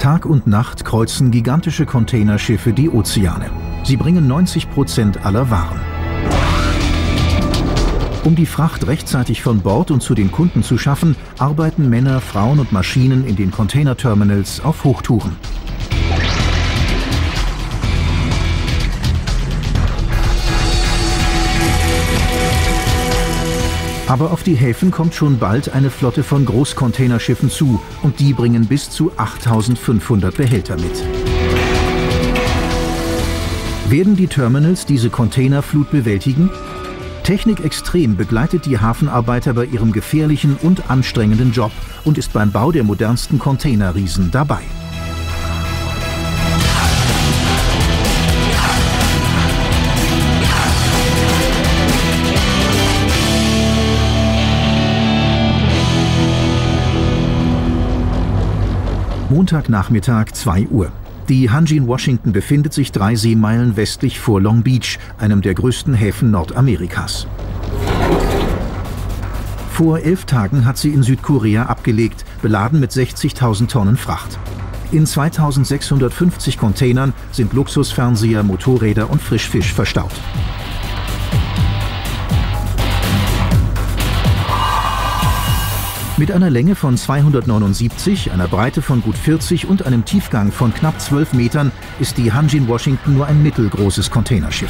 Tag und Nacht kreuzen gigantische Containerschiffe die Ozeane. Sie bringen 90% aller Waren. Um die Fracht rechtzeitig von Bord und zu den Kunden zu schaffen, arbeiten Männer, Frauen und Maschinen in den Containerterminals auf Hochtouren. Aber auf die Häfen kommt schon bald eine Flotte von Großcontainerschiffen zu und die bringen bis zu 8500 Behälter mit. Werden die Terminals diese Containerflut bewältigen? Technik Extrem begleitet die Hafenarbeiter bei ihrem gefährlichen und anstrengenden Job und ist beim Bau der modernsten Containerriesen dabei. Montagnachmittag 2 Uhr. Die Hanjin Washington befindet sich 3 Seemeilen westlich vor Long Beach, einem der größten Häfen Nordamerikas. Vor 11 Tagen hat sie in Südkorea abgelegt, beladen mit 60.000 Tonnen Fracht. In 2650 Containern sind Luxusfernseher, Motorräder und Frischfisch verstaut. Mit einer Länge von 279, einer Breite von gut 40 und einem Tiefgang von knapp 12 Metern ist die Hanjin Washington nur ein mittelgroßes Containerschiff.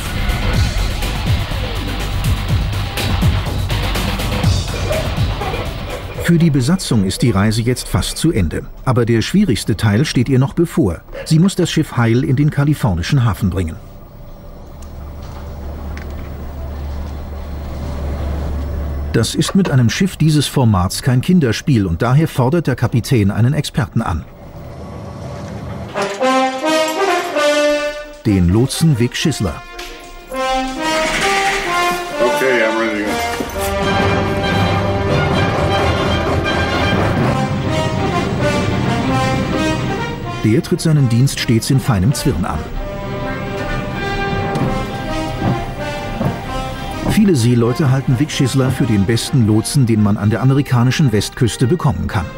Für die Besatzung ist die Reise jetzt fast zu Ende. Aber der schwierigste Teil steht ihr noch bevor. Sie muss das Schiff heil in den kalifornischen Hafen bringen. Das ist mit einem Schiff dieses Formats kein Kinderspiel und daher fordert der Kapitän einen Experten an. Den Lotsen Vic Schisler. Okay, I'm ready to go. Der tritt seinen Dienst stets in feinem Zwirn an. Viele Seeleute halten Vic Schisler für den besten Lotsen, den man an der amerikanischen Westküste bekommen kann.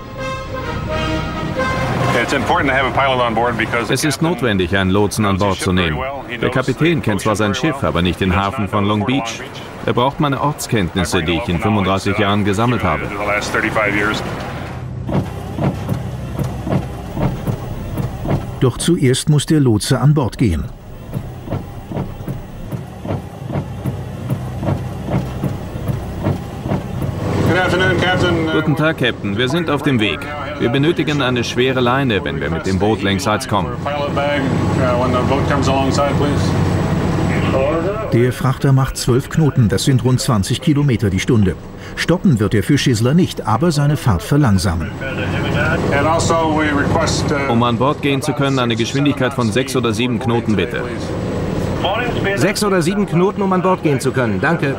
Es ist notwendig, einen Lotsen an Bord zu nehmen. Der Kapitän kennt zwar sein Schiff, aber nicht den Hafen von Long Beach. Er braucht meine Ortskenntnisse, die ich in 35 Jahren gesammelt habe. Doch zuerst muss der Lotse an Bord gehen. Guten Tag, Captain. Wir sind auf dem Weg. Wir benötigen eine schwere Leine, wenn wir mit dem Boot längsseits kommen. Der Frachter macht 12 Knoten, das sind rund 20 Kilometer die Stunde. Stoppen wird er für Schisler nicht, aber seine Fahrt verlangsamen. Um an Bord gehen zu können, eine Geschwindigkeit von 6 oder 7 Knoten bitte. 6 oder 7 Knoten, um an Bord gehen zu können. Danke.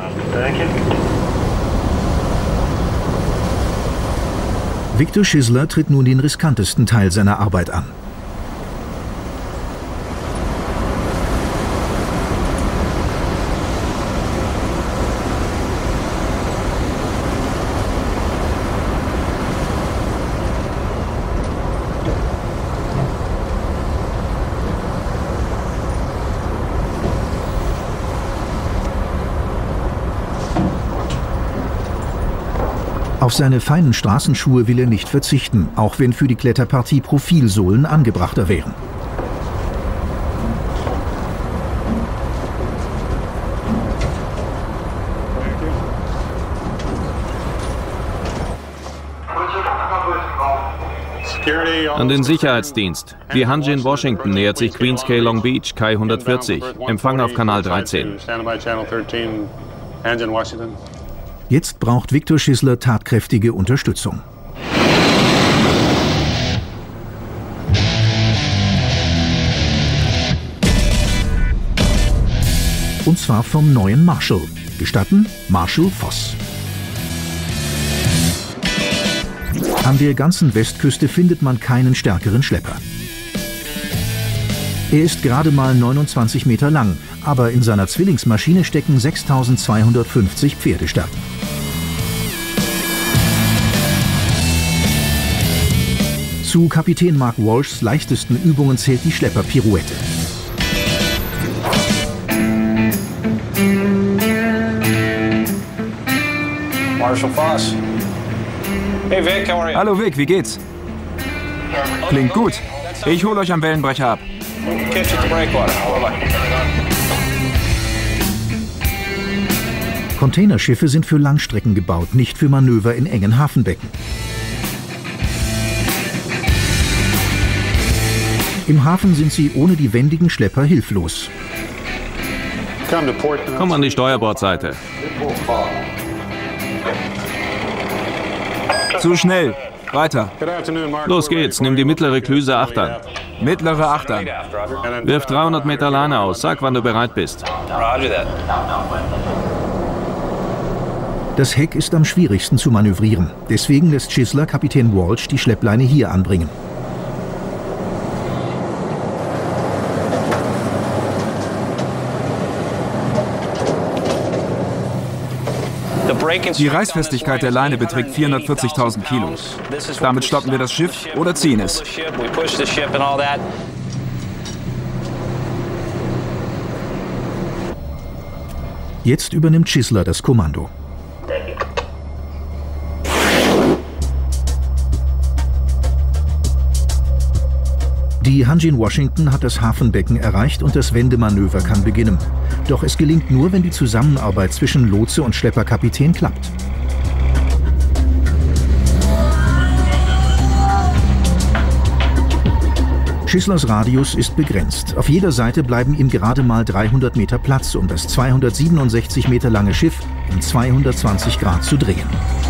Victor Schisler tritt nun den riskantesten Teil seiner Arbeit an. Auf seine feinen Straßenschuhe will er nicht verzichten, auch wenn für die Kletterpartie Profilsohlen angebrachter wären. An den Sicherheitsdienst. Die Hanjin Washington nähert sich Queens Cay Long Beach, Kai 140. Empfang auf Kanal 13. Jetzt braucht Victor Schisler tatkräftige Unterstützung. Und zwar vom neuen Marshall. Gestatten? Marshall Voss. An der ganzen Westküste findet man keinen stärkeren Schlepper. Er ist gerade mal 29 Meter lang, aber in seiner Zwillingsmaschine stecken 6.250 Pferdestärken. Zu Kapitän Mark Walshs leichtesten Übungen zählt die Schlepperpirouette. Marshall Foss. Hey Vic, how are you? Hallo Vic, wie geht's? Klingt gut. Ich hole euch am Wellenbrecher ab. Catch at the breakwater. Containerschiffe sind für Langstrecken gebaut, nicht für Manöver in engen Hafenbecken. Im Hafen sind sie ohne die wendigen Schlepper hilflos. Komm an die Steuerbordseite. Zu schnell. Weiter. Los geht's, nimm die mittlere Klüse Achtern. Mittlere Achtern. Wirf 300 Meter Leine aus, sag, wann du bereit bist. Das Heck ist am schwierigsten zu manövrieren. Deswegen lässt Chisler Kapitän Walsh die Schleppleine hier anbringen. Die Reißfestigkeit der Leine beträgt 440.000 Kilo. Damit stoppen wir das Schiff oder ziehen es. Jetzt übernimmt Chisler das Kommando. Die Hanjin Washington hat das Hafenbecken erreicht und das Wendemanöver kann beginnen. Doch es gelingt nur, wenn die Zusammenarbeit zwischen Lotse und Schlepperkapitän klappt. Chislers Radius ist begrenzt. Auf jeder Seite bleiben ihm gerade mal 300 Meter Platz, um das 267 Meter lange Schiff um 220 Grad zu drehen.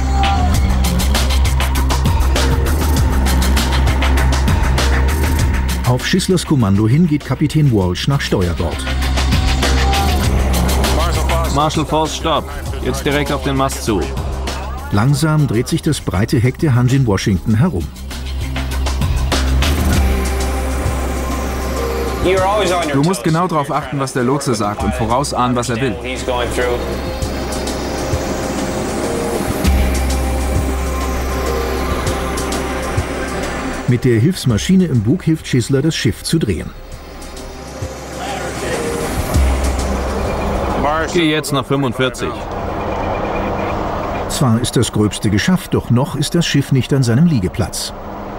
Auf Chislers Kommando hin geht Kapitän Walsh nach Steuerbord. Marshall Foss, stopp. Jetzt direkt auf den Mast zu. Langsam dreht sich das breite Heck der Hanjin Washington herum. Du musst genau darauf achten, was der Lotse sagt und vorausahnen, was er will. Mit der Hilfsmaschine im Bug hilft Chisler, das Schiff zu drehen. Geh jetzt nach 45. Zwar ist das Gröbste geschafft, doch noch ist das Schiff nicht an seinem Liegeplatz.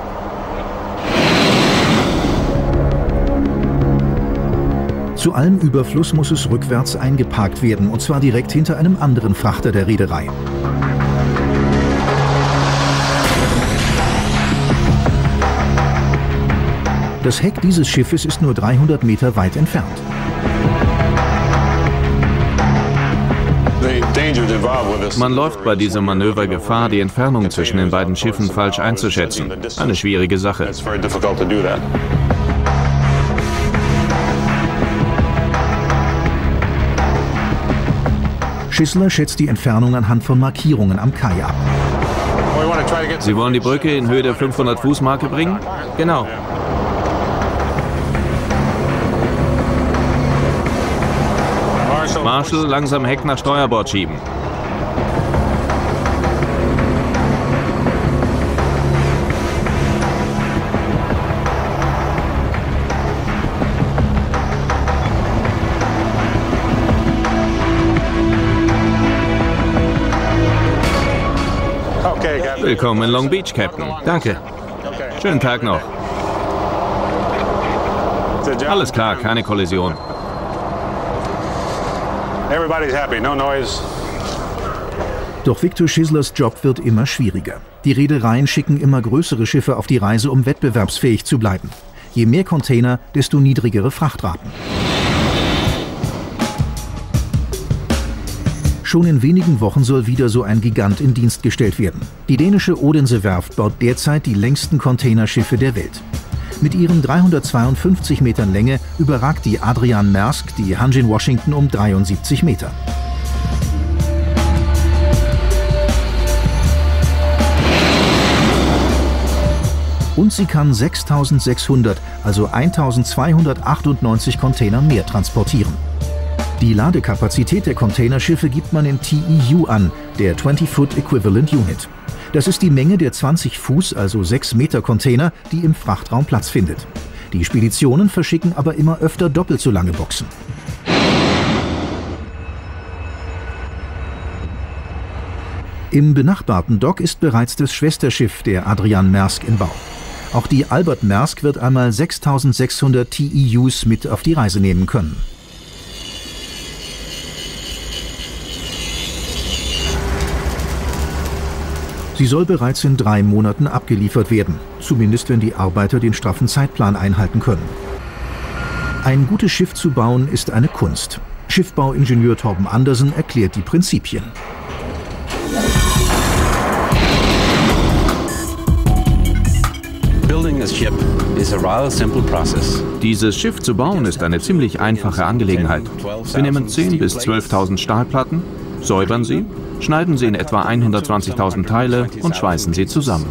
Zu allem Überfluss muss es rückwärts eingeparkt werden, und zwar direkt hinter einem anderen Frachter der Reederei. Das Heck dieses Schiffes ist nur 300 Meter weit entfernt. Man läuft bei diesem Manöver Gefahr, die Entfernung zwischen den beiden Schiffen falsch einzuschätzen. Eine schwierige Sache. Chisler schätzt die Entfernung anhand von Markierungen am Kai ab. Sie wollen die Brücke in Höhe der 500-Fuß-Marke bringen? Genau. Marshall, langsam Heck nach Steuerbord schieben. Willkommen in Long Beach, Captain. Danke. Schönen Tag noch. Alles klar, keine Kollision. Doch Victor Chislers Job wird immer schwieriger. Die Reedereien schicken immer größere Schiffe auf die Reise, um wettbewerbsfähig zu bleiben. Je mehr Container, desto niedrigere Frachtraten. Schon in wenigen Wochen soll wieder so ein Gigant in Dienst gestellt werden. Die dänische Odense-Werft baut derzeit die längsten Containerschiffe der Welt. Mit ihren 352 Metern Länge überragt die Adrian Maersk die Hanjin Washington um 73 Meter. Und sie kann 6.600, also 1.298 Container mehr transportieren. Die Ladekapazität der Containerschiffe gibt man in TEU an, der 20-Foot Equivalent Unit. Das ist die Menge der 20 Fuß, also 6 Meter Container, die im Frachtraum Platz findet. Die Speditionen verschicken aber immer öfter doppelt so lange Boxen. Im benachbarten Dock ist bereits das Schwesterschiff der Adrian Maersk in Bau. Auch die Albert Maersk wird einmal 6.600 TEUs mit auf die Reise nehmen können. Sie soll bereits in 3 Monaten abgeliefert werden, zumindest wenn die Arbeiter den straffen Zeitplan einhalten können. Ein gutes Schiff zu bauen ist eine Kunst. Schiffbauingenieur Torben Andersen erklärt die Prinzipien. Dieses Schiff zu bauen ist eine ziemlich einfache Angelegenheit. Wir nehmen 10.000 bis 12.000 Stahlplatten, säubern sie, schneiden sie in etwa 120.000 Teile und schweißen sie zusammen.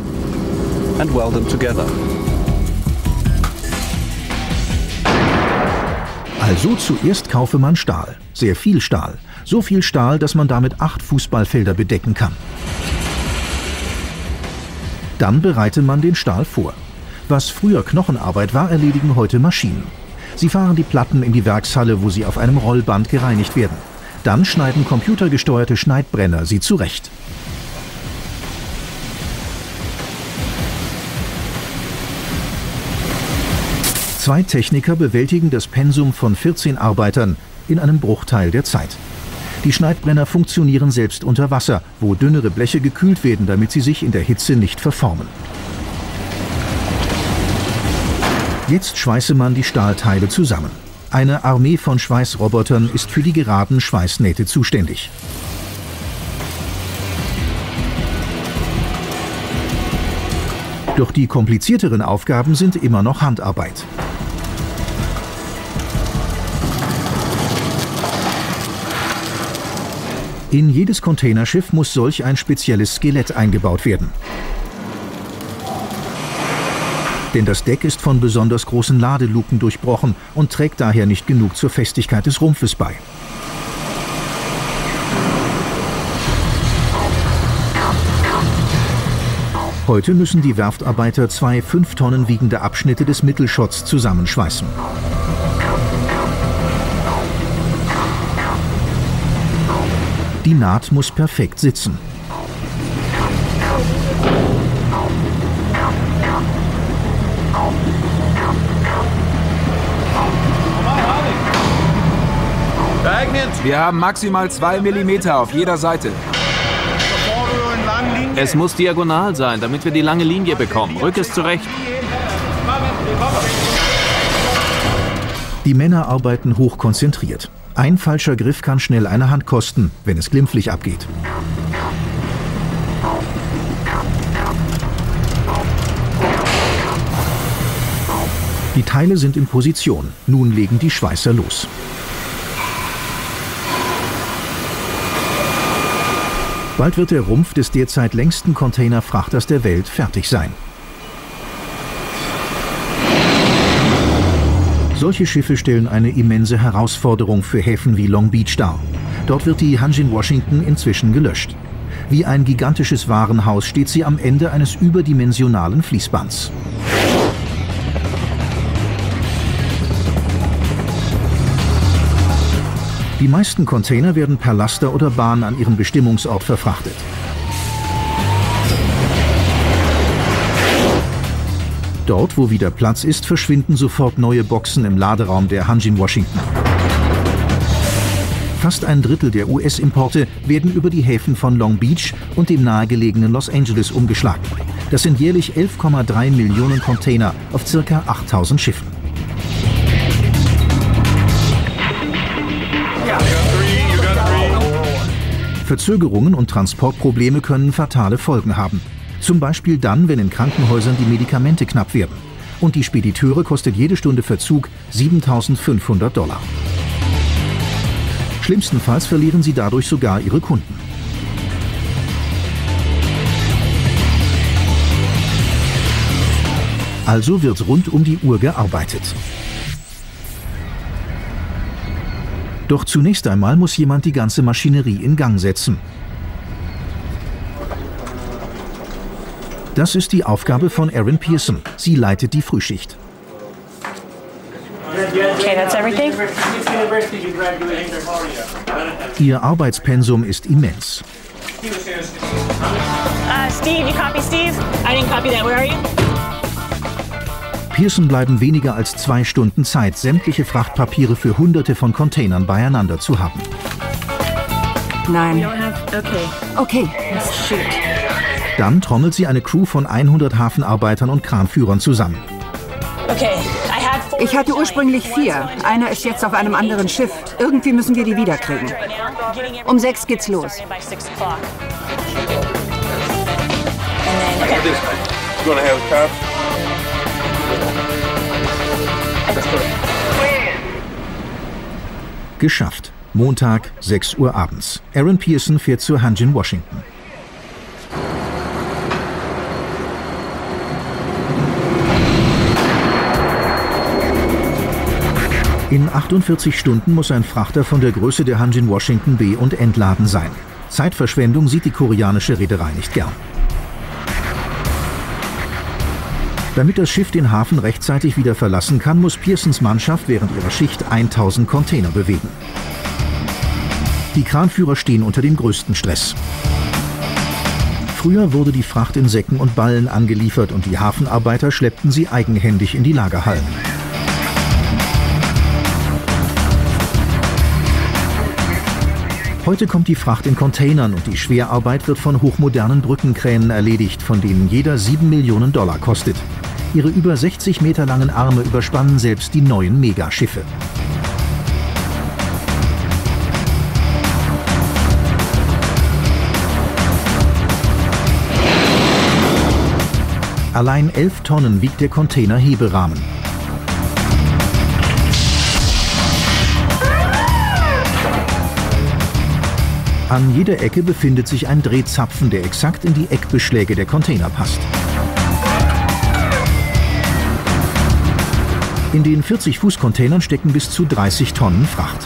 Also zuerst kaufe man Stahl, sehr viel Stahl. So viel Stahl, dass man damit 8 Fußballfelder bedecken kann. Dann bereite man den Stahl vor. Was früher Knochenarbeit war, erledigen heute Maschinen. Sie fahren die Platten in die Werkshalle, wo sie auf einem Rollband gereinigt werden. Dann schneiden computergesteuerte Schneidbrenner sie zurecht. Zwei Techniker bewältigen das Pensum von 14 Arbeitern in einem Bruchteil der Zeit. Die Schneidbrenner funktionieren selbst unter Wasser, wo dünnere Bleche gekühlt werden, damit sie sich in der Hitze nicht verformen. Jetzt schweiße man die Stahlteile zusammen. Eine Armee von Schweißrobotern ist für die geraden Schweißnähte zuständig. Doch die komplizierteren Aufgaben sind immer noch Handarbeit. In jedes Containerschiff muss solch ein spezielles Skelett eingebaut werden. Denn das Deck ist von besonders großen Ladeluken durchbrochen und trägt daher nicht genug zur Festigkeit des Rumpfes bei. Heute müssen die Werftarbeiter 2 5 Tonnen wiegende Abschnitte des Mittelschotts zusammenschweißen. Die Naht muss perfekt sitzen. Wir haben maximal 2 mm auf jeder Seite. Es muss diagonal sein, damit wir die lange Linie bekommen. Rück es zurecht. Die Männer arbeiten hochkonzentriert. Ein falscher Griff kann schnell eine Hand kosten, wenn es glimpflich abgeht. Die Teile sind in Position. Nun legen die Schweißer los. Bald wird der Rumpf des derzeit längsten Containerfrachters der Welt fertig sein. Solche Schiffe stellen eine immense Herausforderung für Häfen wie Long Beach dar. Dort wird die Hanjin Washington inzwischen gelöscht. Wie ein gigantisches Warenhaus steht sie am Ende eines überdimensionalen Fließbands. Die meisten Container werden per Laster oder Bahn an ihren Bestimmungsort verfrachtet. Dort, wo wieder Platz ist, verschwinden sofort neue Boxen im Laderaum der Hanjin Washington. Fast ein Drittel der US-Importe werden über die Häfen von Long Beach und dem nahegelegenen Los Angeles umgeschlagen. Das sind jährlich 11,3 Millionen Container auf ca. 8.000 Schiffen. Verzögerungen und Transportprobleme können fatale Folgen haben. Zum Beispiel dann, wenn in Krankenhäusern die Medikamente knapp werden. Und die Spediteure kostet jede Stunde Verzug $7.500. Schlimmstenfalls verlieren sie dadurch sogar ihre Kunden. Also wird rund um die Uhr gearbeitet. Doch zunächst einmal muss jemand die ganze Maschinerie in Gang setzen. Das ist die Aufgabe von Erin Pearson. Sie leitet die Frühschicht. Okay, that's everything. Ihr Arbeitspensum ist immens. Steve, you copy Steve? I didn't copy that. Where are you? Pearson bleiben weniger als 2 Stunden Zeit, sämtliche Frachtpapiere für Hunderte von Containern beieinander zu haben. Nein. Okay. Let's shoot. Dann trommelt sie eine Crew von 100 Hafenarbeitern und Kranführern zusammen. Okay. Ich hatte ursprünglich 4. Einer ist jetzt auf einem anderen Schiff. Irgendwie müssen wir die wiederkriegen. Um 6 geht's los. Geschafft. Montag, 6 Uhr abends. Erin Pearson fährt zur Hanjin, Washington. In 48 Stunden muss ein Frachter von der Größe der Hanjin Washington be- und entladen sein. Zeitverschwendung sieht die koreanische Reederei nicht gern. Damit das Schiff den Hafen rechtzeitig wieder verlassen kann, muss Pearsons Mannschaft während ihrer Schicht 1000 Container bewegen. Die Kranführer stehen unter dem größten Stress. Früher wurde die Fracht in Säcken und Ballen angeliefert und die Hafenarbeiter schleppten sie eigenhändig in die Lagerhallen. Heute kommt die Fracht in Containern und die Schwerarbeit wird von hochmodernen Brückenkränen erledigt, von denen jeder $7 Millionen kostet. Ihre über 60 Meter langen Arme überspannen selbst die neuen Megaschiffe. Allein 11 Tonnen wiegt der Container-Heberahmen. An jeder Ecke befindet sich ein Drehzapfen, der exakt in die Eckbeschläge der Container passt. In den 40-Fuß-Containern stecken bis zu 30 Tonnen Fracht.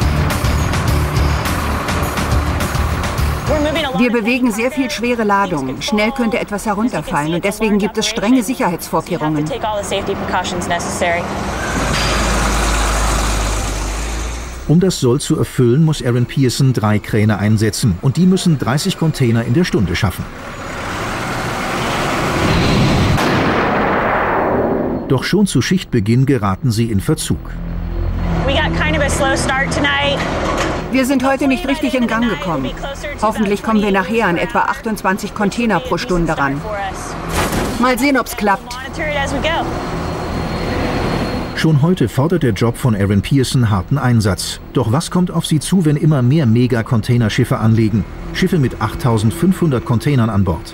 Wir bewegen sehr viel schwere Ladungen. Schnell könnte etwas herunterfallen und deswegen gibt es strenge Sicherheitsvorkehrungen. Um das Soll zu erfüllen, muss Erin Pearson 3 Kräne einsetzen und die müssen 30 Container in der Stunde schaffen. Doch schon zu Schichtbeginn geraten sie in Verzug. Wir sind heute nicht richtig in Gang gekommen. Hoffentlich kommen wir nachher an etwa 28 Container pro Stunde ran. Mal sehen, ob's klappt. Schon heute fordert der Job von Erin Pearson harten Einsatz. Doch was kommt auf sie zu, wenn immer mehr Mega-Containerschiffe anlegen? Schiffe mit 8500 Containern an Bord.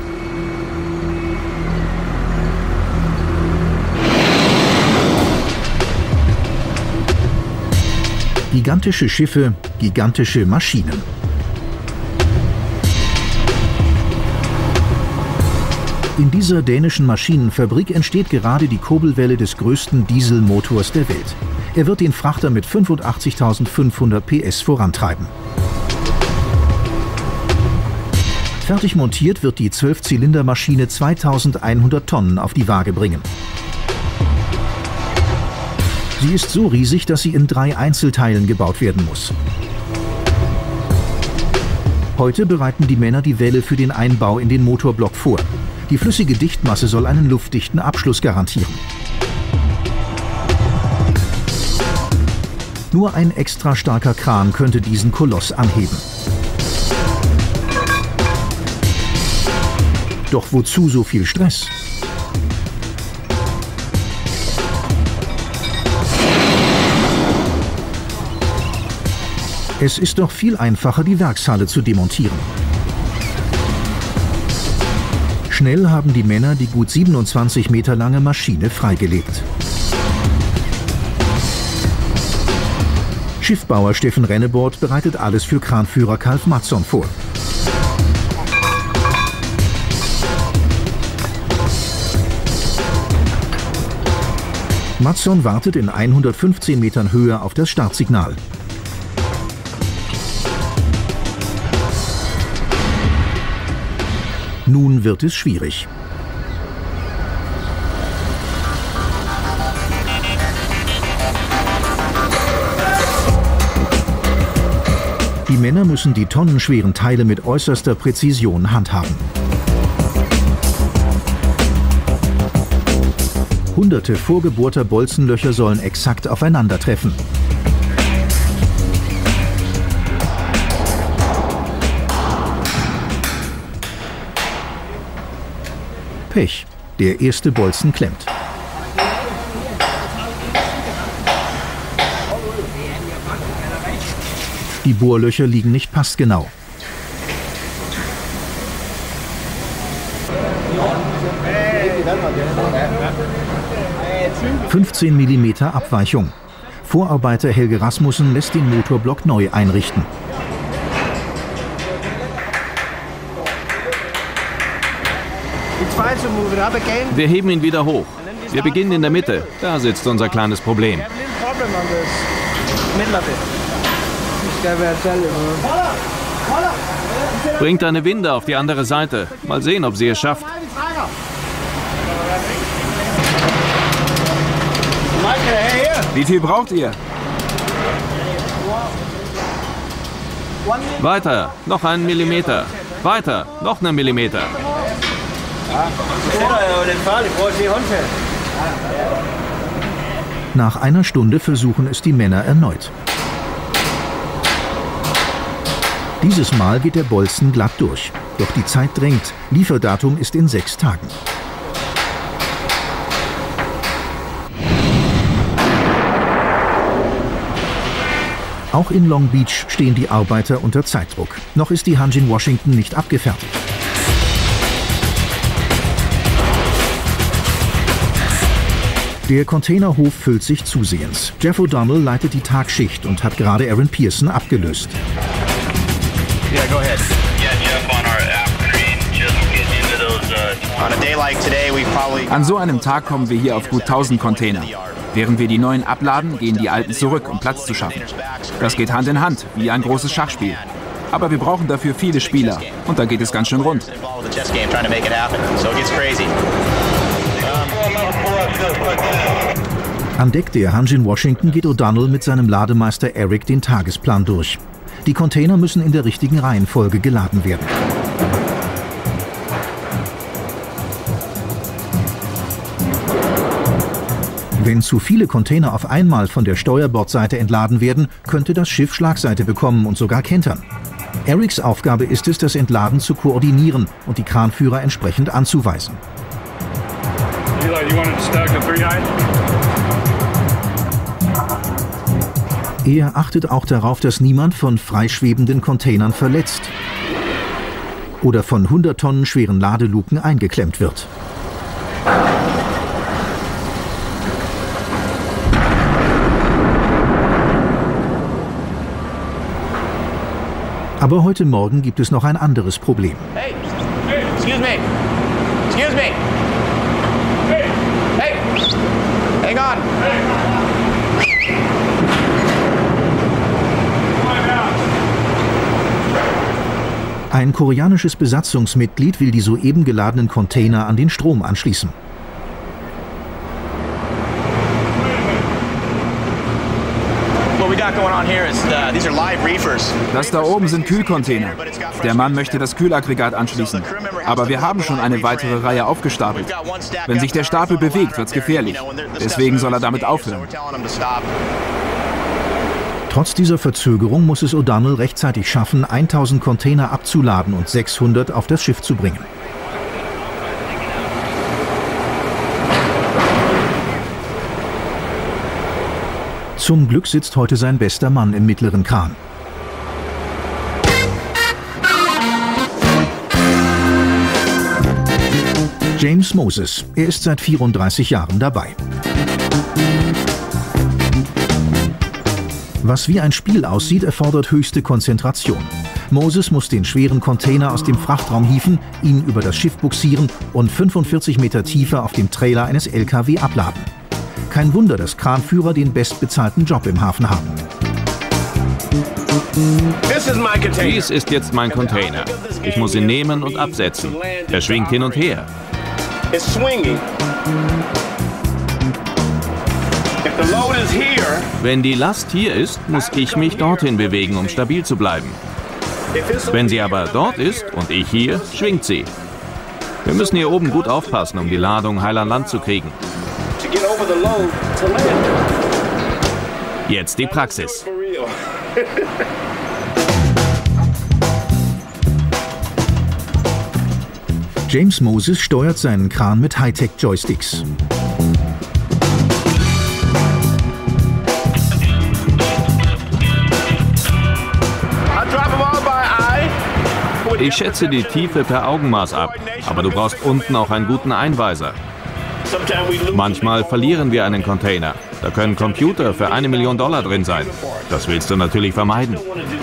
Gigantische Schiffe, gigantische Maschinen. In dieser dänischen Maschinenfabrik entsteht gerade die Kurbelwelle des größten Dieselmotors der Welt. Er wird den Frachter mit 85.500 PS vorantreiben. Fertig montiert wird die 12-Zylinder-Maschine 2100 Tonnen auf die Waage bringen. Sie ist so riesig, dass sie in 3 Einzelteilen gebaut werden muss. Heute bereiten die Männer die Welle für den Einbau in den Motorblock vor. Die flüssige Dichtmasse soll einen luftdichten Abschluss garantieren. Nur ein extra starker Kran könnte diesen Koloss anheben. Doch wozu so viel Stress? Es ist doch viel einfacher, die Werkshalle zu demontieren. Schnell haben die Männer die gut 27 Meter lange Maschine freigelegt. Schiffbauer Steffen Rennebold bereitet alles für Kranführer Kalf Mattsson vor. Mattsson wartet in 115 Metern Höhe auf das Startsignal. Nun wird es schwierig. Die Männer müssen die tonnenschweren Teile mit äußerster Präzision handhaben. Hunderte vorgebohrter Bolzenlöcher sollen exakt aufeinandertreffen. Pech. Der erste Bolzen klemmt. Die Bohrlöcher liegen nicht passgenau. ...15 mm Abweichung. Vorarbeiter Helge Rasmussen lässt den Motorblock neu einrichten. Wir heben ihn wieder hoch. Wir beginnen in der Mitte. Da sitzt unser kleines Problem. Bringt eine Winde auf die andere Seite. Mal sehen, ob sie es schafft. Wie viel braucht ihr? Weiter, noch einen Millimeter. Weiter, noch einen Millimeter. Nach einer Stunde versuchen es die Männer erneut. Dieses Mal geht der Bolzen glatt durch. Doch die Zeit drängt. Lieferdatum ist in 6 Tagen. Auch in Long Beach stehen die Arbeiter unter Zeitdruck. Noch ist die Hanjin Washington nicht abgefertigt. Der Containerhof füllt sich zusehends. Jeff O'Donnell leitet die Tagschicht und hat gerade Aaron Pearson abgelöst. Yeah, go ahead. Yeah, Jeff, on our afternoon, just getting into those, on a day like today, we probably... An so einem Tag kommen wir hier auf gut 1000 Container. Während wir die neuen abladen, gehen die alten zurück, um Platz zu schaffen. Das geht Hand in Hand, wie ein großes Schachspiel. Aber wir brauchen dafür viele Spieler. Und da geht es ganz schön rund. An Deck der Hanjin Washington geht O'Donnell mit seinem Lademeister Eric den Tagesplan durch. Die Container müssen in der richtigen Reihenfolge geladen werden. Wenn zu viele Container auf einmal von der Steuerbordseite entladen werden, könnte das Schiff Schlagseite bekommen und sogar kentern. Erics Aufgabe ist es, das Entladen zu koordinieren und die Kranführer entsprechend anzuweisen. Er achtet auch darauf, dass niemand von freischwebenden Containern verletzt oder von 100 Tonnen schweren Ladeluken eingeklemmt wird. Aber heute Morgen gibt es noch ein anderes Problem. Hey, excuse me. Excuse me. Hey, hang on. Ein koreanisches Besatzungsmitglied will die soeben geladenen Container an den Strom anschließen. Das da oben sind Kühlcontainer. Der Mann möchte das Kühlaggregat anschließen. Aber wir haben schon eine weitere Reihe aufgestapelt. Wenn sich der Stapel bewegt, wird's gefährlich. Deswegen soll er damit aufhören. Trotz dieser Verzögerung muss es O'Donnell rechtzeitig schaffen, 1000 Container abzuladen und 600 auf das Schiff zu bringen. Zum Glück sitzt heute sein bester Mann im mittleren Kran. James Moses. Er ist seit 34 Jahren dabei. Was wie ein Spiel aussieht, erfordert höchste Konzentration. Moses muss den schweren Container aus dem Frachtraum hieven, ihn über das Schiff bugsieren und 45 Meter tiefer auf dem Trailer eines LKW abladen. Kein Wunder, dass Kranführer den bestbezahlten Job im Hafen haben. Dies ist jetzt mein Container. Ich muss ihn nehmen und absetzen. Er schwingt hin und her. Wenn die Last hier ist, muss ich mich dorthin bewegen, um stabil zu bleiben. Wenn sie aber dort ist und ich hier, schwingt sie. Wir müssen hier oben gut aufpassen, um die Ladung heil an Land zu kriegen. Jetzt die Praxis. James Moses steuert seinen Kran mit Hightech-Joysticks. Ich schätze die Tiefe per Augenmaß ab, aber du brauchst unten auch einen guten Einweiser. Manchmal verlieren wir einen Container. Da können Computer für $1 Million drin sein. Das willst du natürlich vermeiden.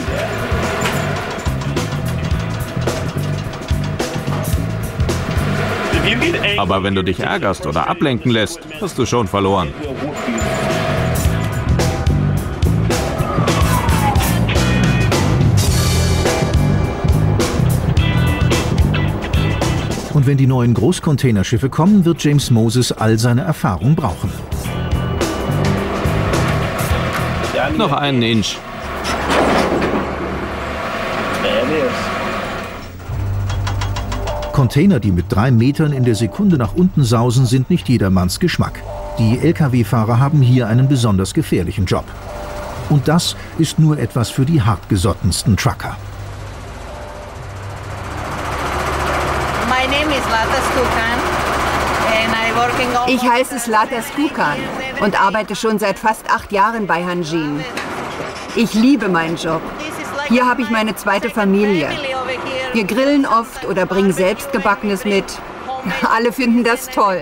Aber wenn du dich ärgerst oder ablenken lässt, hast du schon verloren. Und wenn die neuen Großcontainerschiffe kommen, wird James Moses all seine Erfahrung brauchen. Noch einen Inch. Container, die mit 3 Metern in der Sekunde nach unten sausen, sind nicht jedermanns Geschmack. Die Lkw-Fahrer haben hier einen besonders gefährlichen Job. Und das ist nur etwas für die hartgesottensten Trucker. Ich heiße Zlata Skukan und arbeite schon seit fast 8 Jahren bei Hanjin. Ich liebe meinen Job. Hier habe ich meine zweite Familie. Wir grillen oft oder bringen selbstgebackenes mit. Alle finden das toll.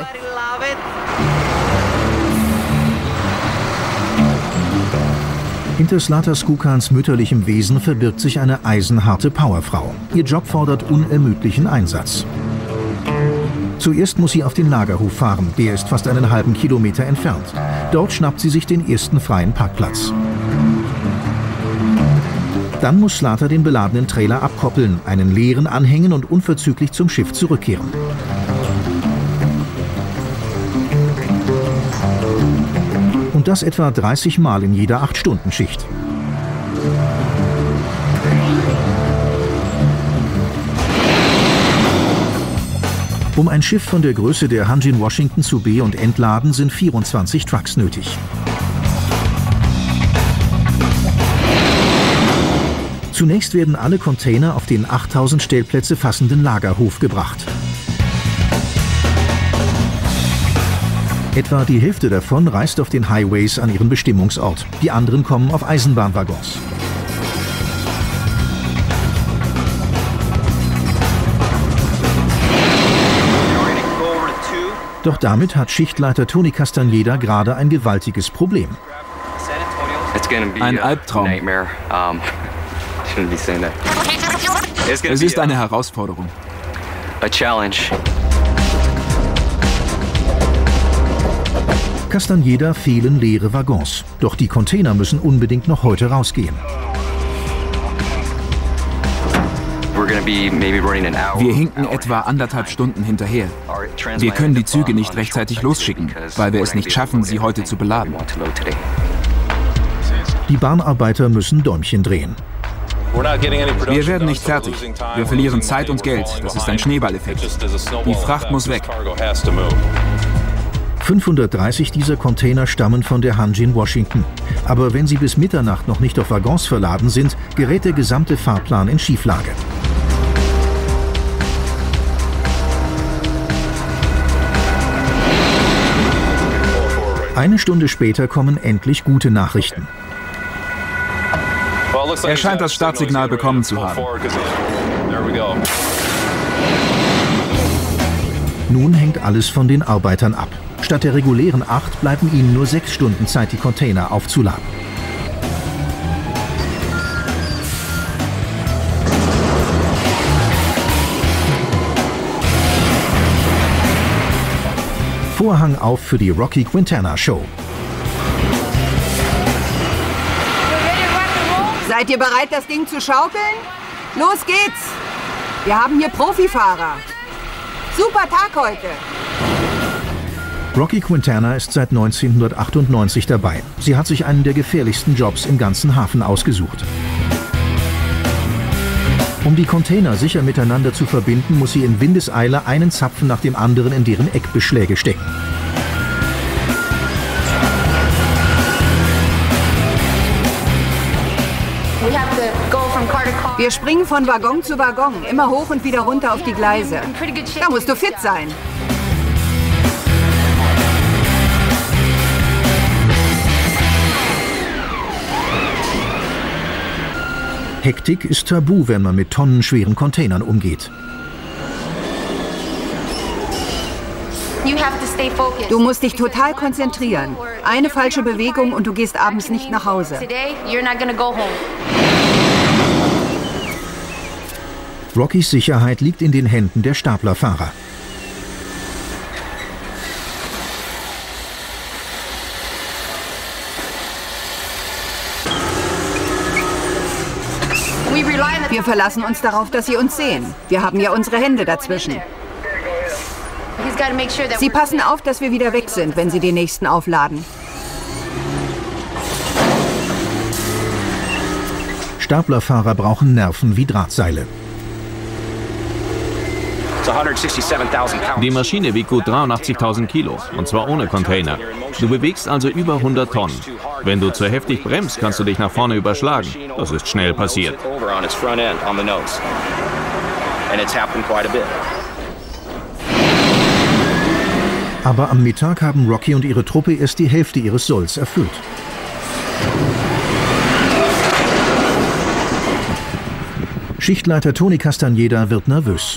Hinter Zlata Skukans mütterlichem Wesen verbirgt sich eine eisenharte Powerfrau. Ihr Job fordert unermüdlichen Einsatz. Zuerst muss sie auf den Lagerhof fahren, der ist fast einen halben Kilometer entfernt. Dort schnappt sie sich den ersten freien Parkplatz. Dann muss Zlata den beladenen Trailer abkoppeln, einen leeren anhängen und unverzüglich zum Schiff zurückkehren. Und das etwa 30 Mal in jeder 8-Stunden-Schicht. Um ein Schiff von der Größe der Hanjin Washington zu be- und entladen, sind 24 Trucks nötig. Zunächst werden alle Container auf den 8000 Stellplätze fassenden Lagerhof gebracht. Etwa die Hälfte davon reist auf den Highways an ihren Bestimmungsort. Die anderen kommen auf Eisenbahnwaggons. Doch damit hat Schichtleiter Tony Castañeda gerade ein gewaltiges Problem. Ein Albtraum. Es ist eine Herausforderung. Castañeda fehlen leere Waggons. Doch die Container müssen unbedingt noch heute rausgehen. Wir hinken etwa 1,5 Stunden hinterher. Wir können die Züge nicht rechtzeitig losschicken, weil wir es nicht schaffen, sie heute zu beladen. Die Bahnarbeiter müssen Däumchen drehen. Wir werden nicht fertig. Wir verlieren Zeit und Geld. Das ist ein Schneeballeffekt. Die Fracht muss weg. 530 dieser Container stammen von der Hanjin Washington. Aber wenn sie bis Mitternacht noch nicht auf Waggons verladen sind, gerät der gesamte Fahrplan in Schieflage. Eine Stunde später kommen endlich gute Nachrichten. Er scheint das Startsignal bekommen zu haben. Nun hängt alles von den Arbeitern ab. Statt der regulären 8 bleiben ihnen nur 6 Stunden Zeit, die Container aufzuladen. Vorhang auf für die Rocky Quintana Show. Seid ihr bereit, das Ding zu schaukeln? Los geht's! Wir haben hier Profifahrer. Super Tag heute! Rocky Quintana ist seit 1998 dabei. Sie hat sich einen der gefährlichsten Jobs im ganzen Hafen ausgesucht. Um die Container sicher miteinander zu verbinden, muss sie in Windeseile einen Zapfen nach dem anderen in deren Eckbeschläge stecken. Wir springen von Waggon zu Waggon, immer hoch und wieder runter auf die Gleise. Da musst du fit sein. Hektik ist tabu, wenn man mit tonnenschweren Containern umgeht. Du musst dich total konzentrieren. Eine falsche Bewegung und du gehst abends nicht nach Hause. Rockys Sicherheit liegt in den Händen der Staplerfahrer. Wir verlassen uns darauf, dass sie uns sehen. Wir haben ja unsere Hände dazwischen. Sie passen auf, dass wir wieder weg sind, wenn sie den nächsten aufladen. Staplerfahrer brauchen Nerven wie Drahtseile. Die Maschine wiegt gut 83.000 Kilo, und zwar ohne Container. Du bewegst also über 100 Tonnen. Wenn du zu heftig bremst, kannst du dich nach vorne überschlagen. Das ist schnell passiert. Aber am Mittag haben Rocky und ihre Truppe erst die Hälfte ihres Solls erfüllt. Schichtleiter Tony Castañeda wird nervös.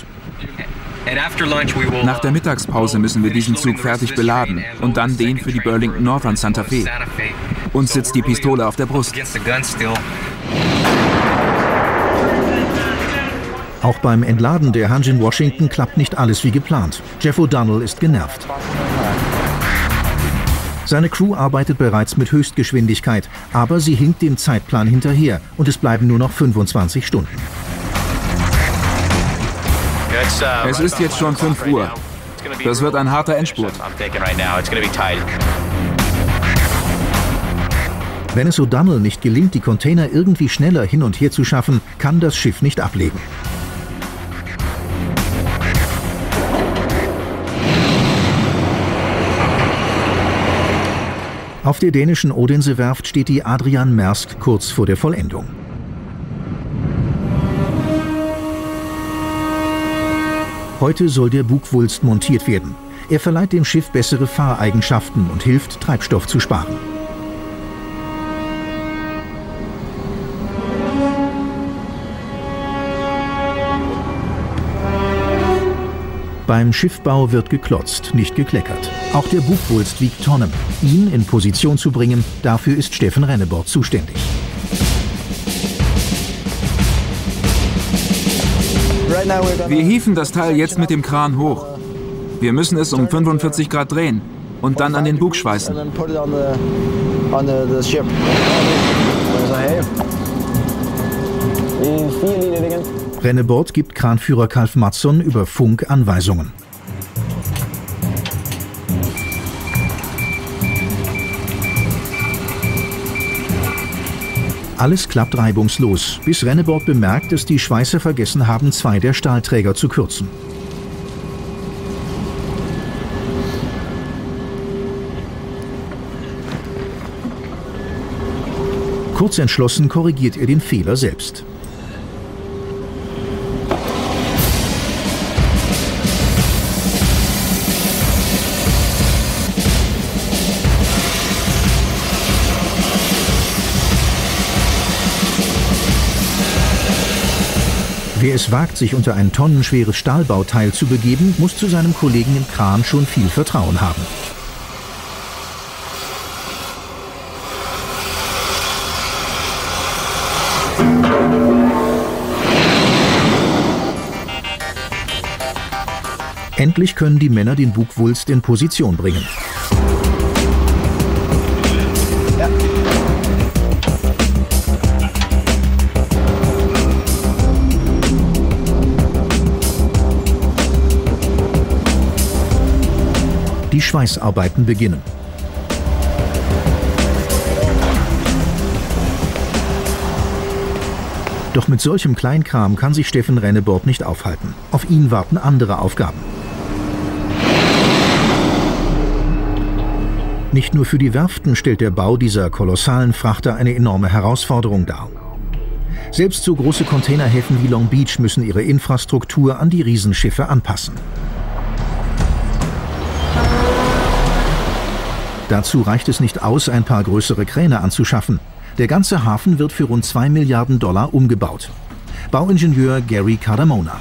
Nach der Mittagspause müssen wir diesen Zug fertig beladen und dann den für die Burlington Northern Santa Fe. Uns sitzt die Pistole auf der Brust. Auch beim Entladen der Hanjin Washington klappt nicht alles wie geplant. Jeff O'Donnell ist genervt. Seine Crew arbeitet bereits mit Höchstgeschwindigkeit, aber sie hinkt dem Zeitplan hinterher und es bleiben nur noch 25 Stunden. Es ist jetzt schon 5 Uhr. Das wird ein harter Endspurt. Wenn es O'Donnell nicht gelingt, die Container irgendwie schneller hin und her zu schaffen, kann das Schiff nicht ablegen. Auf der dänischen Odense-Werft steht die Adrian Maersk kurz vor der Vollendung. Heute soll der Bugwulst montiert werden. Er verleiht dem Schiff bessere Fahreigenschaften und hilft, Treibstoff zu sparen. Beim Schiffbau wird geklotzt, nicht gekleckert. Auch der Bugwulst wiegt Tonnen. Ihn in Position zu bringen, dafür ist Steffen Rennebold zuständig. Wir hieven das Teil jetzt mit dem Kran hoch. Wir müssen es um 45 Grad drehen und dann an den Bug schweißen. Rennebold gibt Kranführer Kalf Mattsson über Funk Anweisungen. Alles klappt reibungslos, bis Rennebold bemerkt, dass die Schweißer vergessen haben, 2 der Stahlträger zu kürzen. Kurzentschlossen korrigiert er den Fehler selbst. Wer es wagt, sich unter ein tonnenschweres Stahlbauteil zu begeben, muss zu seinem Kollegen im Kran schon viel Vertrauen haben. Endlich können die Männer den Bugwulst in Position bringen. Die Schweißarbeiten beginnen. Doch mit solchem Kleinkram kann sich Steffen Rennebold nicht aufhalten. Auf ihn warten andere Aufgaben. Nicht nur für die Werften stellt der Bau dieser kolossalen Frachter eine enorme Herausforderung dar. Selbst so große Containerhäfen wie Long Beach müssen ihre Infrastruktur an die Riesenschiffe anpassen. Dazu reicht es nicht aus, ein paar größere Kräne anzuschaffen. Der ganze Hafen wird für rund $2 Milliarden umgebaut. Bauingenieur Gary Cardamona.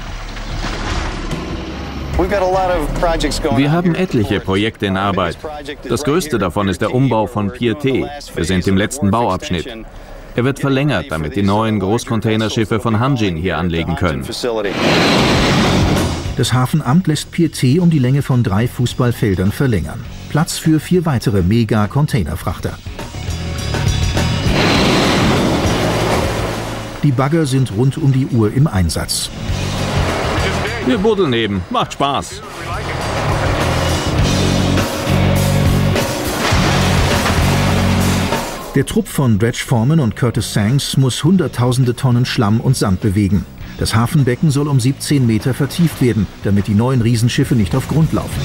Wir haben etliche Projekte in Arbeit. Das größte davon ist der Umbau von Pier T. Wir sind im letzten Bauabschnitt. Er wird verlängert, damit die neuen Großcontainerschiffe von Hanjin hier anlegen können. Das Hafenamt lässt Pier T um die Länge von 3 Fußballfeldern verlängern. Platz für 4 weitere Mega-Containerfrachter. Die Bagger sind rund um die Uhr im Einsatz. Wir buddeln eben, macht Spaß. Der Trupp von Dredge Foreman und Curtis Sanks muss hunderttausende Tonnen Schlamm und Sand bewegen. Das Hafenbecken soll um 17 Meter vertieft werden, damit die neuen Riesenschiffe nicht auf Grund laufen.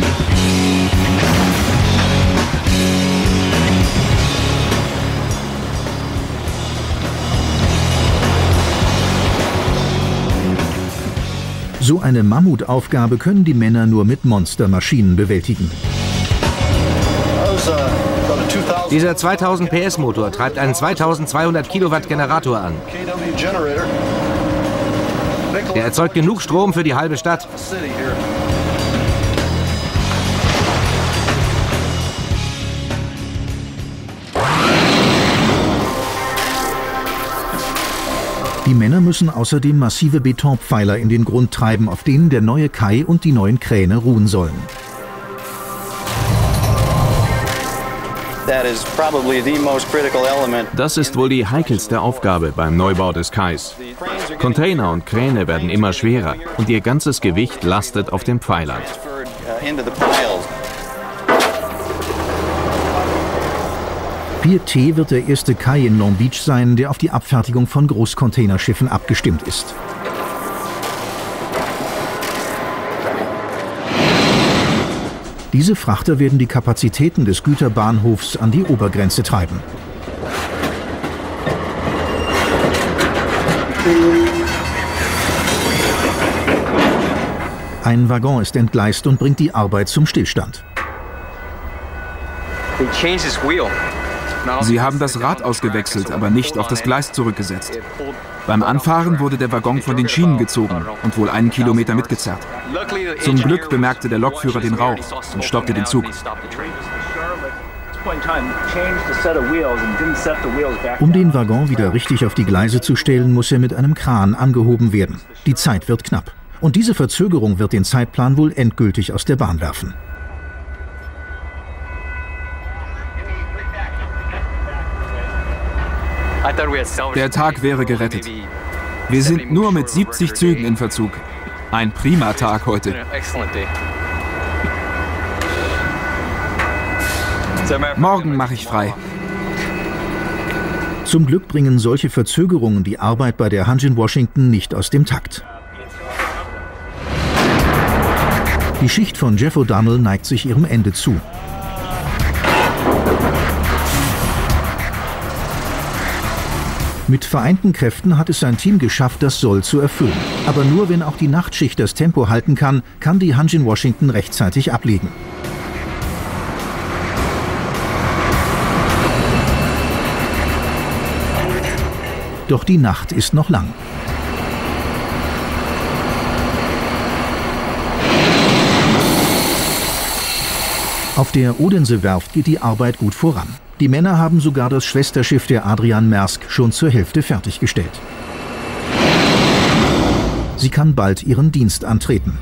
So eine Mammutaufgabe können die Männer nur mit Monstermaschinen bewältigen. Dieser 2000 PS Motor treibt einen 2200 Kilowatt Generator an. Er erzeugt genug Strom für die halbe Stadt. Die Männer müssen außerdem massive Betonpfeiler in den Grund treiben, auf denen der neue Kai und die neuen Kräne ruhen sollen. Das ist wohl die heikelste Aufgabe beim Neubau des Kais. Container und Kräne werden immer schwerer und ihr ganzes Gewicht lastet auf den Pfeilern. Pier T wird der erste Kai in Long Beach sein, der auf die Abfertigung von Großcontainerschiffen abgestimmt ist. Diese Frachter werden die Kapazitäten des Güterbahnhofs an die Obergrenze treiben. Ein Waggon ist entgleist und bringt die Arbeit zum Stillstand. Sie haben das Rad ausgewechselt, aber nicht auf das Gleis zurückgesetzt. Beim Anfahren wurde der Waggon von den Schienen gezogen und wohl 1 Kilometer mitgezerrt. Zum Glück bemerkte der Lokführer den Rauch und stoppte den Zug. Um den Waggon wieder richtig auf die Gleise zu stellen, muss er mit einem Kran angehoben werden. Die Zeit wird knapp. Und diese Verzögerung wird den Zeitplan wohl endgültig aus der Bahn werfen. Der Tag wäre gerettet. Wir sind nur mit 70 Zügen in Verzug. Ein prima Tag heute. Morgen mache ich frei. Zum Glück bringen solche Verzögerungen die Arbeit bei der Hanjin Washington nicht aus dem Takt. Die Schicht von Jeff O'Donnell neigt sich ihrem Ende zu. Mit vereinten Kräften hat es sein Team geschafft, das Soll zu erfüllen. Aber nur wenn auch die Nachtschicht das Tempo halten kann, kann die Hanjin Washington rechtzeitig ablegen. Doch die Nacht ist noch lang. Auf der Odense-Werft geht die Arbeit gut voran. Die Männer haben sogar das Schwesterschiff der Adrian Maersk schon zur Hälfte fertiggestellt. Sie kann bald ihren Dienst antreten.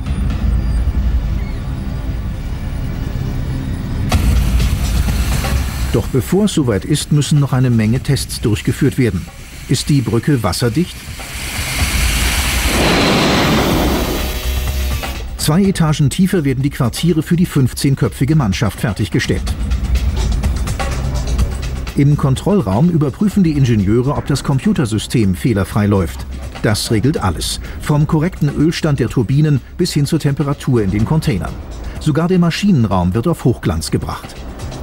Doch bevor es soweit ist, müssen noch eine Menge Tests durchgeführt werden. Ist die Brücke wasserdicht? 2 Etagen tiefer werden die Quartiere für die 15-köpfige Mannschaft fertiggestellt. Im Kontrollraum überprüfen die Ingenieure, ob das Computersystem fehlerfrei läuft. Das regelt alles, vom korrekten Ölstand der Turbinen bis hin zur Temperatur in den Containern. Sogar der Maschinenraum wird auf Hochglanz gebracht.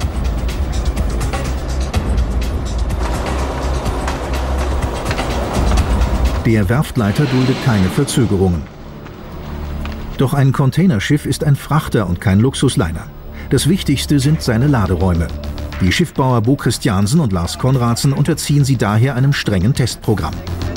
Der Werftleiter duldet keine Verzögerungen. Doch ein Containerschiff ist ein Frachter und kein Luxusliner. Das Wichtigste sind seine Laderäume. Die Schiffbauer Bo Christiansen und Lars Konradsen unterziehen sie daher einem strengen Testprogramm.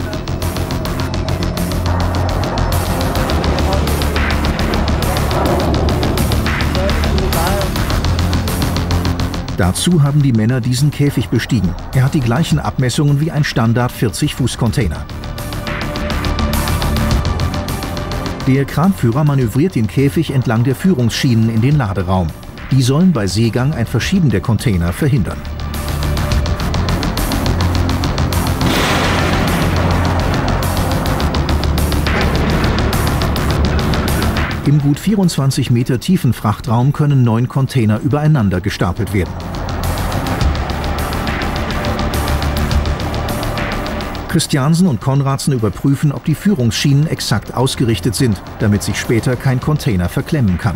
Dazu haben die Männer diesen Käfig bestiegen. Er hat die gleichen Abmessungen wie ein Standard-40-Fuß-Container. Der Kranführer manövriert den Käfig entlang der Führungsschienen in den Laderaum. Die sollen bei Seegang ein Verschieben der Container verhindern. Im gut 24 Meter tiefen Frachtraum können 9 Container übereinander gestapelt werden. Christiansen und Konradsen überprüfen, ob die Führungsschienen exakt ausgerichtet sind, damit sich später kein Container verklemmen kann.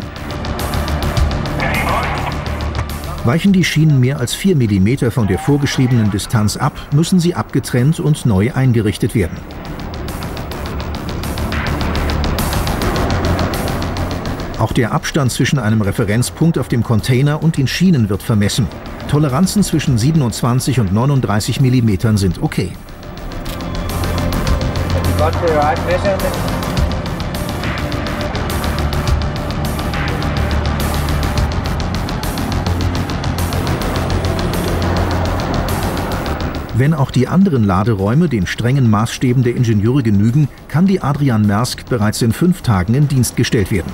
Weichen die Schienen mehr als 4 mm von der vorgeschriebenen Distanz ab, müssen sie abgetrennt und neu eingerichtet werden. Auch der Abstand zwischen einem Referenzpunkt auf dem Container und den Schienen wird vermessen. Toleranzen zwischen 27 und 39 mm sind okay. Wenn auch die anderen Laderäume den strengen Maßstäben der Ingenieure genügen, kann die Adrian Maersk bereits in 5 Tagen in Dienst gestellt werden.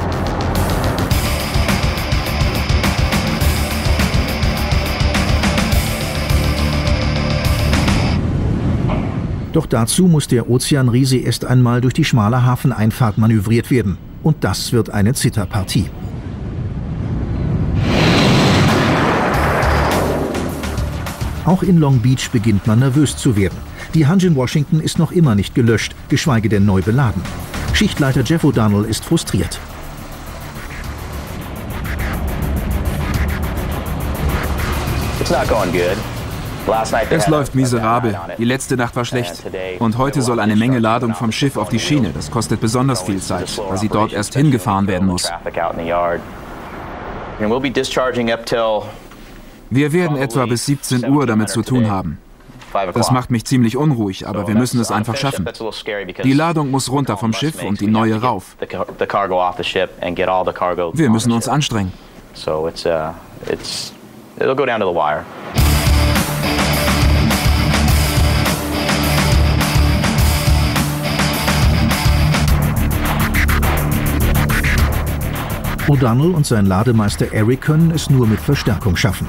Doch dazu muss der Ozeanriese erst einmal durch die schmale Hafeneinfahrt manövriert werden. Und das wird eine Zitterpartie. Auch in Long Beach beginnt man nervös zu werden. Die Hanjin Washington ist noch immer nicht gelöscht, geschweige denn neu beladen. Schichtleiter Jeff O'Donnell ist frustriert. Es läuft miserabel. Die letzte Nacht war schlecht. Und heute soll eine Menge Ladung vom Schiff auf die Schiene. Das kostet besonders viel Zeit, weil sie dort erst hingefahren werden muss. Wir werden etwa bis 17 Uhr damit zu tun haben. Das macht mich ziemlich unruhig, aber wir müssen es einfach schaffen. Die Ladung muss runter vom Schiff und die neue rauf. Wir müssen uns anstrengen. O'Donnell und sein Lademeister Eric können es nur mit Verstärkung schaffen.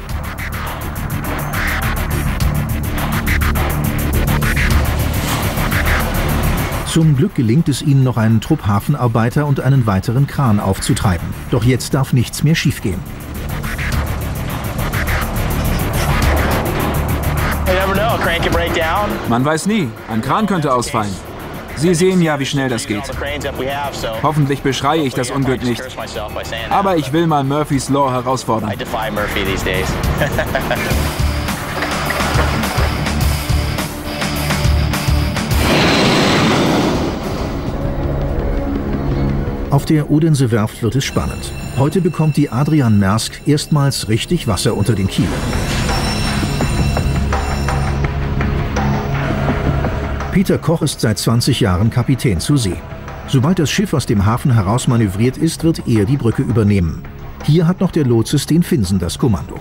Zum Glück gelingt es ihnen noch, einen Trupp Hafenarbeiter und einen weiteren Kran aufzutreiben. Doch jetzt darf nichts mehr schiefgehen. Man weiß nie, ein Kran könnte ausfallen. Sie sehen ja, wie schnell das geht. Hoffentlich beschreie ich das Unglück nicht. Aber ich will mal Murphy's Law herausfordern. Auf der Odense Werft wird es spannend. Heute bekommt die Adrian Maersk erstmals richtig Wasser unter den Kielen. Peter Koch ist seit 20 Jahren Kapitän zur See. Sobald das Schiff aus dem Hafen heraus manövriert ist, wird er die Brücke übernehmen. Hier hat noch der Lotse Sten Finsen das Kommando.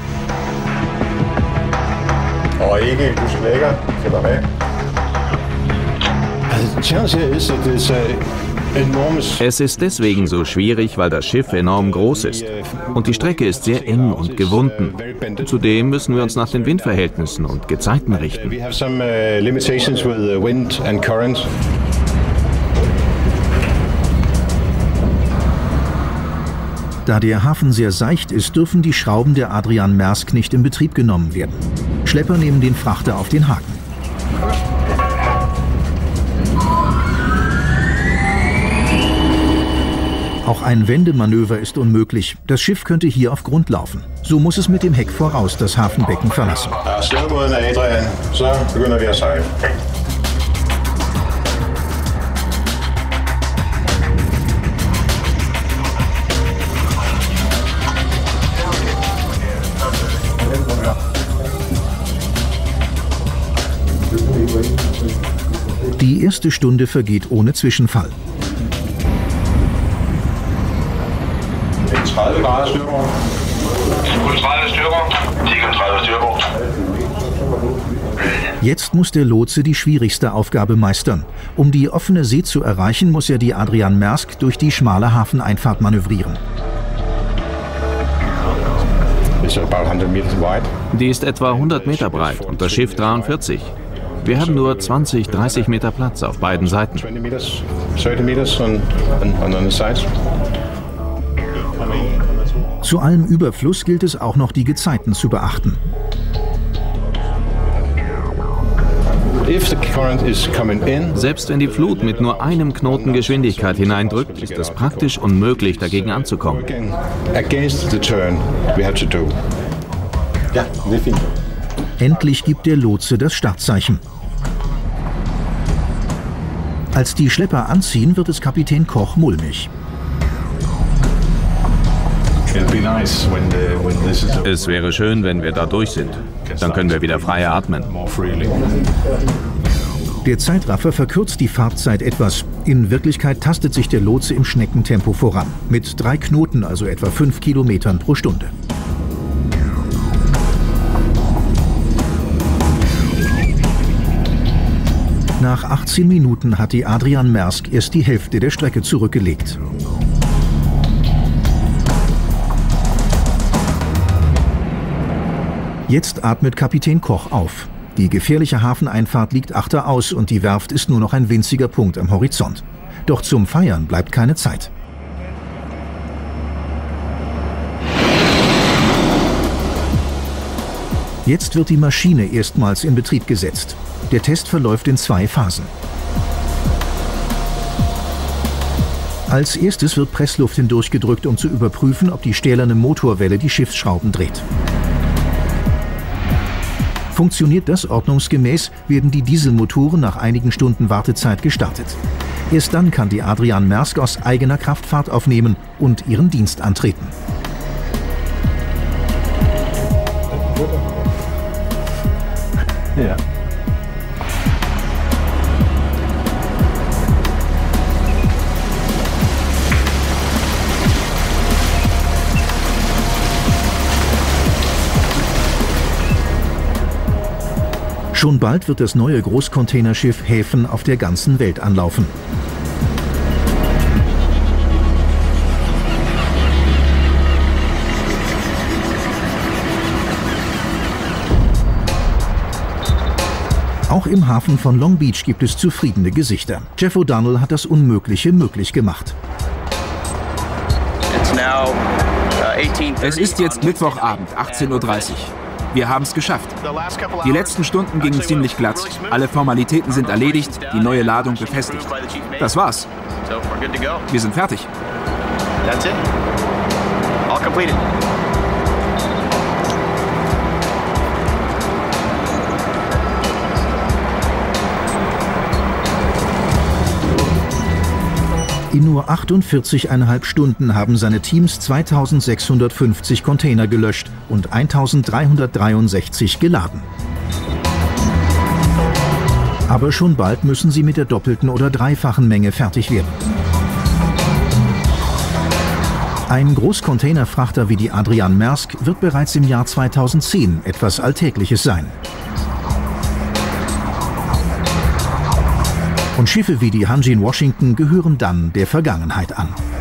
Es ist deswegen so schwierig, weil das Schiff enorm groß ist. Und die Strecke ist sehr eng und gewunden. Zudem müssen wir uns nach den Windverhältnissen und Gezeiten richten. Da der Hafen sehr seicht ist, dürfen die Schrauben der Adrian Maersk nicht in Betrieb genommen werden. Schlepper nehmen den Frachter auf den Haken. Auch ein Wendemanöver ist unmöglich. Das Schiff könnte hier auf Grund laufen. So muss es mit dem Heck voraus das Hafenbecken verlassen. Die erste Stunde vergeht ohne Zwischenfall. 30 grader styrbord. 30 styrbord. 30 styrbord. Jetzt muss der Lotse die schwierigste Aufgabe meistern. Um die offene See zu erreichen, muss er die Adrian Maersk durch die schmale Hafeneinfahrt manövrieren. Die ist etwa 100 Meter breit und das Schiff 43. Wir haben nur 20, 30 Meter Platz auf beiden Seiten. Zu allem Überfluss gilt es auch noch, die Gezeiten zu beachten. Selbst wenn die Flut mit nur einem Knoten Geschwindigkeit hineindrückt, ist es praktisch unmöglich, dagegen anzukommen. Endlich gibt der Lotse das Startzeichen. Als die Schlepper anziehen, wird es Kapitän Koch mulmig. Es wäre schön, wenn wir da durch sind. Dann können wir wieder frei atmen. Der Zeitraffer verkürzt die Fahrtzeit etwas. In Wirklichkeit tastet sich der Lotse im Schneckentempo voran. Mit 3 Knoten, also etwa 5 Kilometern pro Stunde. Nach 18 Minuten hat die Adrian Maersk erst die Hälfte der Strecke zurückgelegt. Jetzt atmet Kapitän Koch auf. Die gefährliche Hafeneinfahrt liegt achteraus und die Werft ist nur noch ein winziger Punkt am Horizont. Doch zum Feiern bleibt keine Zeit. Jetzt wird die Maschine erstmals in Betrieb gesetzt. Der Test verläuft in 2 Phasen. Als erstes wird Pressluft hindurchgedrückt, um zu überprüfen, ob die stählerne Motorwelle die Schiffsschrauben dreht. Funktioniert das ordnungsgemäß, werden die Dieselmotoren nach einigen Stunden Wartezeit gestartet. Erst dann kann die Adrian Maersk aus eigener Kraft Fahrt aufnehmen und ihren Dienst antreten. Ja. Schon bald wird das neue Großcontainerschiff Häfen auf der ganzen Welt anlaufen. Auch im Hafen von Long Beach gibt es zufriedene Gesichter. Jeff O'Donnell hat das Unmögliche möglich gemacht. Es ist jetzt Mittwochabend, 18:30 Uhr. Wir haben es geschafft. Die letzten Stunden gingen ziemlich glatt. Alle Formalitäten sind erledigt, die neue Ladung befestigt. Das war's. Wir sind fertig. That's it. All completed. In nur 48,5 Stunden haben seine Teams 2650 Container gelöscht und 1363 geladen. Aber schon bald müssen sie mit der doppelten oder dreifachen Menge fertig werden. Ein Großcontainerfrachter wie die Adrian Maersk wird bereits im Jahr 2010 etwas Alltägliches sein. Und Schiffe wie die Hanjin Washington gehören dann der Vergangenheit an.